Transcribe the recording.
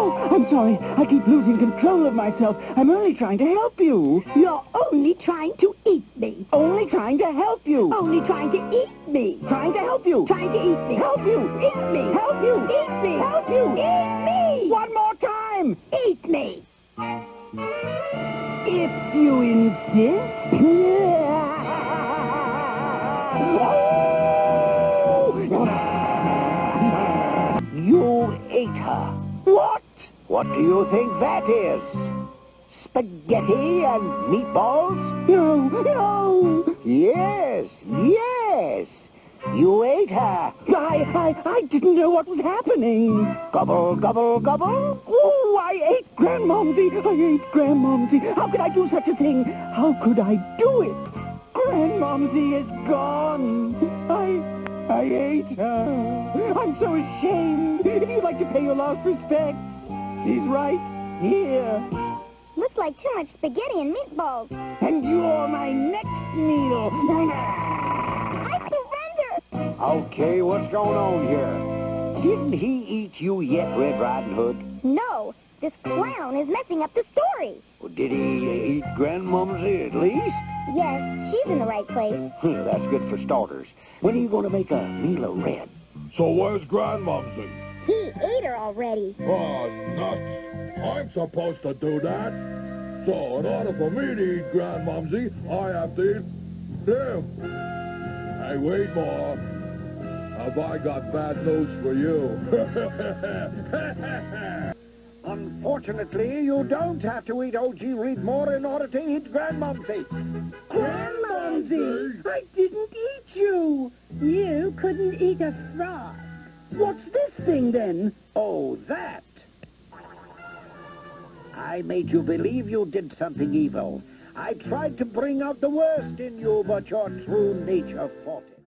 Oh, I'm sorry. I keep losing control of myself. I'm only trying to help you. You're only trying to eat me. Only trying to help you. Only trying to eat me. Trying to help you. Trying to eat me. Help you. Eat me. Help you. Eat me. Help you. Eat me. One more time. Eat me. If you insist. You ate her. What? What do you think that is? Spaghetti and meatballs? No. Yes. You ate her. I didn't know what was happening. Gobble, gobble, gobble. Oh, I ate Grandmomsy. How could I do such a thing? How could I do it? Grandmomsy is gone. I ate her. I'm so ashamed. If you'd like to pay your last respect, she's right here. Looks like too much spaghetti and meatballs. And you're my next meal. I surrender! Okay, what's going on here? Didn't he eat you yet, Red Riding Hood? No, this clown is messing up the story. Well, did he eat Grandmomsy at least? Yes, she's in the right place. That's good for starters. When are you going to make a meal of Red? So where's Grandmomsy? He ate her already. Oh, nuts. I'm supposed to do that. So in order for me to eat Grandmomsy, I have to eat him. Hey, Readmore, have I got bad news for you? Unfortunately, you don't have to eat O.G. Readmore in order to eat Grandmomsy. Grandmomsy, I didn't eat you. You couldn't eat a frog. What's this thing, then? Oh, that. I made you believe you did something evil. I tried to bring out the worst in you, but your true nature fought it.